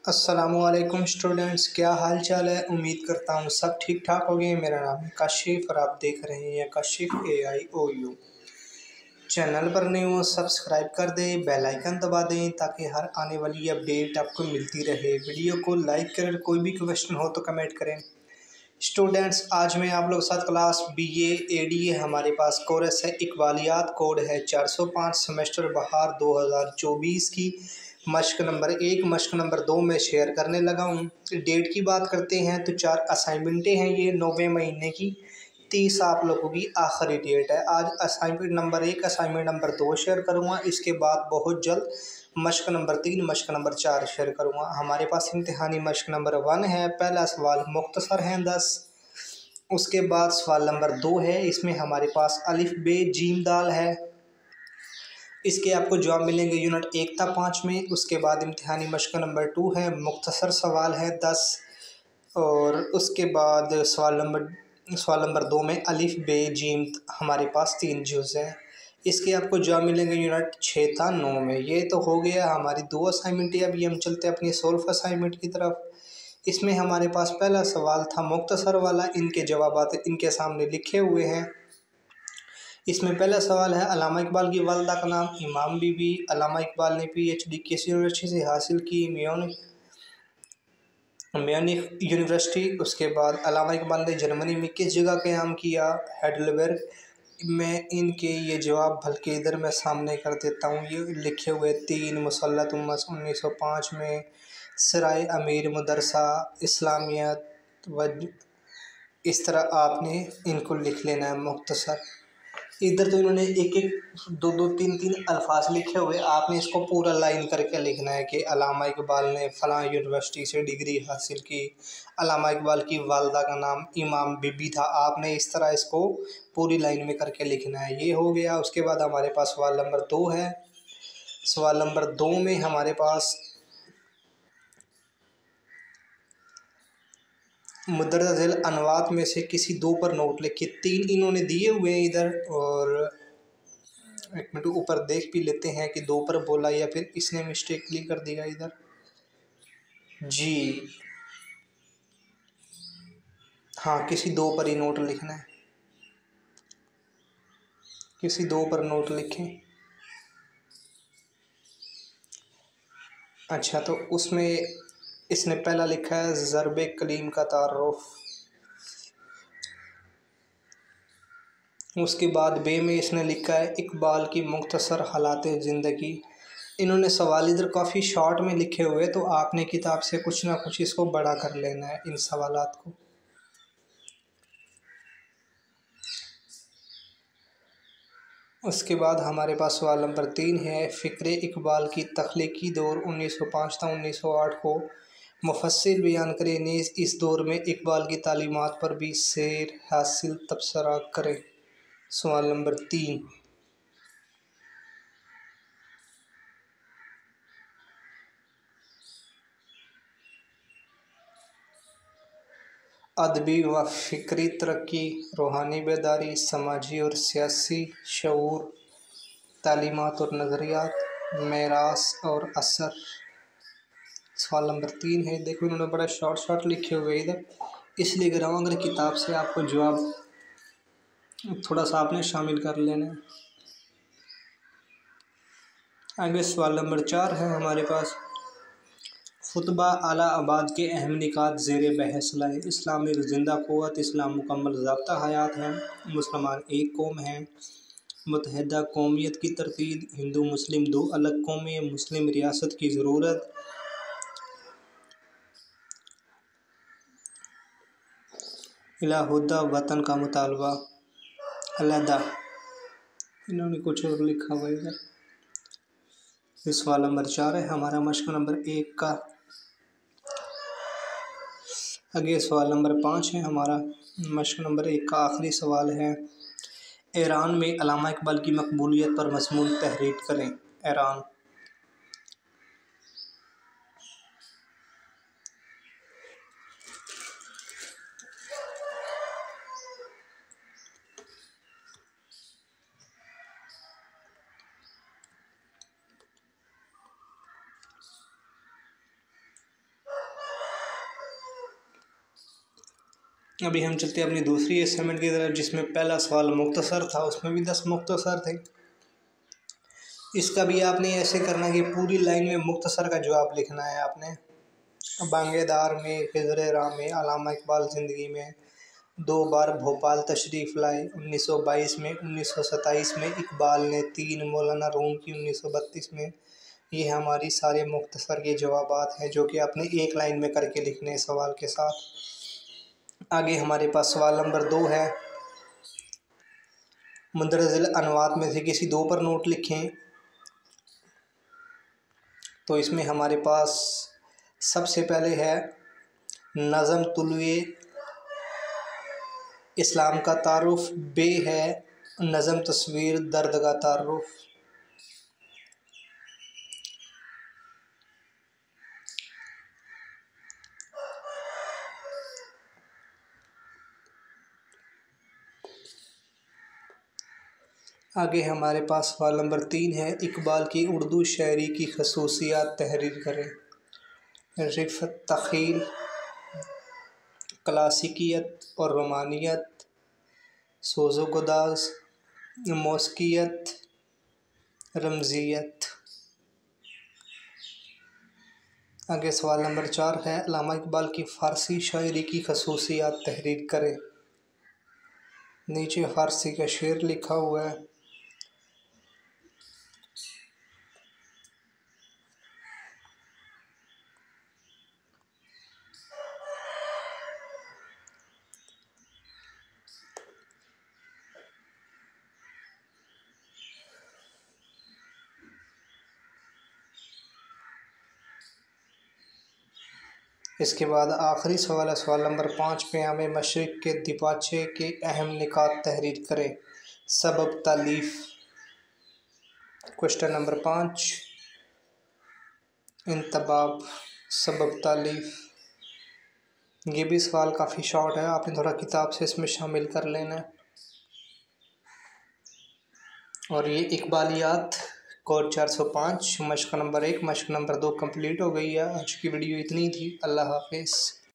अस्सलामुअलैकुम स्टूडेंट्स, क्या हाल चाल है। उम्मीद करता हूँ सब ठीक ठाक हो गए। मेरा नाम है काशिफ और आप देख रहे हैं काशिफ AIOU। चैनल पर न्यू हो सब्सक्राइब कर दें, बेल आइकन दबा दें ताकि हर आने वाली अपडेट आपको मिलती रहे। वीडियो को लाइक करें, कोई भी क्वेश्चन हो तो कमेंट करें। स्टूडेंट्स, आज मैं आप लोग साथ क्लास BA ADA हमारे पास कोर्स है, इकबालियात कोड है 405 सेमेस्टर बहार 2024 की मश्क नंबर 1 मश्क नंबर 2 में शेयर करने लगा हूँ। डेट की बात करते हैं तो 4 असाइनमेंटें हैं ये 9वें महीने की। 30 आप लोगों की आखिरी डेट है। आज assignment number 1 assignment number 2 share करूँगा। इसके बाद बहुत जल्द मश्क नंबर 3 मश्क नंबर 4 शेयर करूँगा। हमारे पास इम्तिहानी मश्क नंबर 1 है। पहला सवाल मुख्तसर है 10। उसके बाद सवाल नंबर 2 है, इसमें हमारे पास अलिफ बे जीम दाल है। इसके आपको जवाब मिलेंगे यूनिट 1 था 5 में। उसके बाद इम्तिहानी मश्क नंबर 2 है, मुख्तसर सवाल है 10। और उसके बाद सवाल नंबर 2 में अलिफ बे जीम हमारे पास 3 जुज़ हैं। इसके आपको जवाब मिलेंगे यूनिट 6 था 9 में। ये तो हो गया हमारी 2 असाइनमेंट। अभी हम चलते हैं अपनी सोल्फ असाइनमेंट की तरफ। इसमें हमारे पास पहला सवाल था मुख्तसर वाला, इनके जवाब इनके सामने लिखे हुए हैं। इसमें पहला सवाल है, अल्लामा इकबाल की वालदा का नाम इमाम बीबी। अल्लामा इकबाल ने PhD किस यूनिवर्सिटी से हासिल की? Munich university. उसके बाद अल्लामा इकबाल ने जर्मनी में किस जगह क़याम किया? heidelberg में। इनके ये जवाब बल्कि इधर मैं सामने कर देता हूँ, ये लिखे हुए 3 मुसल्लत उम्मस 1905 में, सराय अमीर मदरसा इस्लामियत व इस तरह आपने इनको लिख लेना है मुख्तसर। इधर तो इन्होंने एक एक दो दो तीन तीन अल्फाज लिखे हुए, आपने इसको पूरा लाइन करके लिखना है कि अल्लामा इकबाल ने फ़लाँ यूनिवर्सिटी से डिग्री हासिल की। अल्लामा इकबाल की वालदा का नाम इमाम बीबी था। आपने इस तरह इसको पूरी लाइन में करके लिखना है। ये हो गया। उसके बाद हमारे पास सवाल नंबर 2 है। सवाल नंबर 2 में हमारे पास मुदर्रजल अनवात में से किसी 2 पर नोट लिखे। 3 इन्होंने दिए हुए हैं इधर, और एक मिनट ऊपर देख भी लेते हैं कि 2 पर बोला या फिर इसने मिस्टेकली कर दिया इधर। जी हाँ, किसी 2 पर ही नोट लिखना है, किसी 2 पर नोट लिखें। अच्छा, तो उसमें इसने पहला लिखा है ज़रबे कलीम का तारुफ। उसके बाद बे में इसने लिखा है इकबाल की मुख्तसर हालात ज़िंदगी। इन्होंने सवाल इधर काफ़ी शॉर्ट में लिखे हुए, तो आपने किताब से कुछ ना कुछ इसको बड़ा कर लेना है इन सवालात को। उसके बाद हमारे पास सवाल नंबर 3 है, फ़िक्र इकबाल की तख्लीकी दौर 1905 था 1908 को मुफस्सिल बयान करें। नीज़ इस दौर में इकबाल की तालीमात पर भी सैर हासिल तबसरा करें। सवाल नंबर 3, अदबी व फ़िक्री तरक्की, रूहानी बेदारी, समाजी और सियासी शऊर, तालीमात और नज़रियात, मेरास और असर। सवाल नंबर 3 है। देखो इन्होंने बड़ा शॉर्ट शॉर्ट लिखे हुए इधर, इसलिए कह रहा हूँ अगर किताब से आपको जवाब थोड़ा सा आपने शामिल कर लेना है। आगे सवाल नंबर 4 है हमारे पास, खुतबा आला आबाद के अहम निकात ज़ेर बहस लाए। इस्लाम एक ज़िंदा क़ुव्वत, इस्लाम मुकम्मल ज़ाब्ता हयात है, मुसलमान एक कौम है, मुत्तहिदा कौमियत की तरतीब, हिंदू मुस्लिम 2 अलग कौमें, मुस्लिम रियासत की ज़रूरत, इलाहुद्दा वतन का मुतालबा, अलहदा। इन्होंने कुछ और लिखा हुआ है इधर। ये सवाल नंबर 4 है हमारा मश्क नंबर 1 का। आगे सवाल नंबर 5 है हमारा मश्क नंबर 1 का आखिरी सवाल है, ईरान में अल्लामा इकबाल की मकबूलियत पर मज़मून तहरीर करें। ईरान। अभी हम चलते हैं अपनी दूसरी असाइनमेंट की तरफ, जिसमें पहला सवाल मुख्तसर था, उसमें भी 10 मुख्तसर थे। इसका भी आपने ऐसे करना कि पूरी लाइन में मुख्तसर का जवाब लिखना है आपने। बांगेदार में, खिज़र राह में, अल्लामा इकबाल ज़िंदगी में, 2 बार भोपाल तशरीफ़ लाए, 1922 में, 1927 में, इकबाल ने 3, मौलाना रूम की 1932 में। ये हमारी सारे मुख्तसर के जवाबात हैं जो कि आपने एक लाइन में करके लिखने हैं सवाल के साथ। आगे हमारे पास सवाल नंबर 2 है, मुंदरजिल अनवात में से किसी 2 पर नोट लिखें। तो इसमें हमारे पास सबसे पहले है नज़म तुलुए इस्लाम का तारुफ, बे है नज़म तस्वीर दर्द का तारुफ। आगे हमारे पास सवाल नंबर 3 है, इकबाल की उर्दू शायरी की खसूसियात तहरीर करें। रिफ़त तख़ील, क्लासिकियत और रोमानियत, सोज़ो गुदाज़, मौसिकियत, रमज़ियत। आगे सवाल नंबर 4 है, अल्लामा इकबाल की फ़ारसी शायरी की खसूसियात तहरीर करें। नीचे फ़ारसी का शेर लिखा हुआ है। इसके बाद आखिरी सवाल है, सवाल नंबर 5 पे हमें मशरिक़ के दिपाचे के अहम निकात तहरीर करें। सबब तालीफ़। क्वेश्चन नंबर 5, इंतबाब, सबब तालीफ़। ये भी सवाल काफ़ी शॉर्ट है, आपने थोड़ा किताब से इसमें शामिल कर लेना है। और ये इकबालियात कोड 405 मश्क नंबर 1 मश्क नंबर 2 कंप्लीट हो गई है। आज की वीडियो इतनी थी। अल्लाह हाफिज़।